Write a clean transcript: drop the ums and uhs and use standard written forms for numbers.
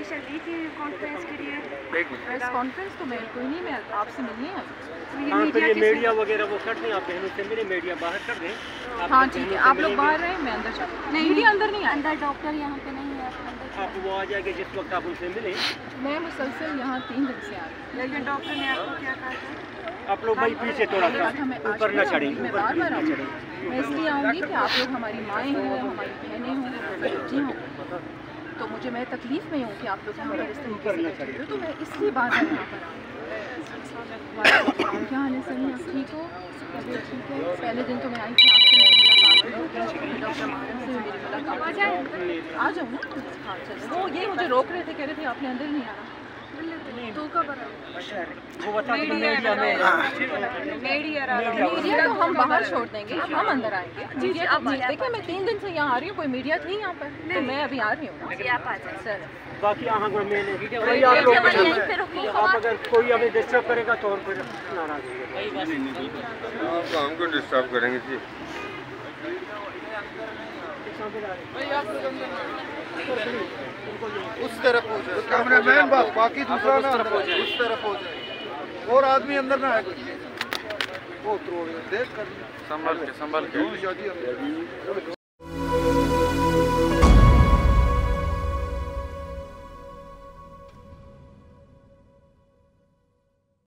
Permission ली थी conference के लिए? प्रेस कॉन्फ्रेंस तो मैं कोई नहीं, मैं आपसे मिलनी है। मीडिया वगैरह वो कर दें, आप बहनों से मिले, मीडिया बाहर कर दें। हाँ ठीक है, आप लोग बाहर रहें, मैं अंदर चलूँ। मीडिया अंदर नहीं, अंदर डॉक्टर यहाँ पे नहीं है। आप वो आ जाएंगे जिस वक्त आप उनसे मिले। मैं मुसलसल यहाँ 3 दिन से आ रही हूँ। लेकिन डॉक्टर ने आपको क्या कहा था? आप लोग भाई पीछे थोड़ा सा ऊपर न चढ़ें। मैं बार बार आ चढ़ें, मैं इसलिए आऊँगी कि आप लोग हमारी माएँ हों, हमारी बहनें हों, बच्ची हों, तो मुझे मैं तकलीफ़ में हूँ कि आप लोग हमारे इस तरीके से बैठे हो, तो मैं इसलिए बार बार यहाँ पर आऊँ। क्या हाल है सनी, आप ठीक हो? तबीयत ठीक है? पहले दिन तो मैं आई थी, आपसे मेरी मुलाकात हुई, डॉक्टर मानव से मेरी मुलाकात आ जाऊँ ना। हाँ चलो, वो ये मुझे रोक रहे थे, कह रहे थे आपने अंदर नहीं आना। तो कब वो बता दें मीडिया तो हम बाहर छोड़ देंगे, अब हम अंदर आएंगे। मीडिया अब देखिए, मैं 3 दिन से यहाँ आ रही हूँ, कोई मीडिया थी यहाँ पर, तो मैं अभी आ रही हूँ। सर बाकी यहाँ पर मैं आप अगर कोई हमें डिस्टर्ब करेगा तो हम फिर नाराज होंगे। हमको डिस्टर्ब करेंगे जी। उस तरफ हो जाए कैमरामैन, बाकी दूसरा ना उस तरफ हो जाए, और आदमी अंदर ना आए कोई। वो देख कर संभाल के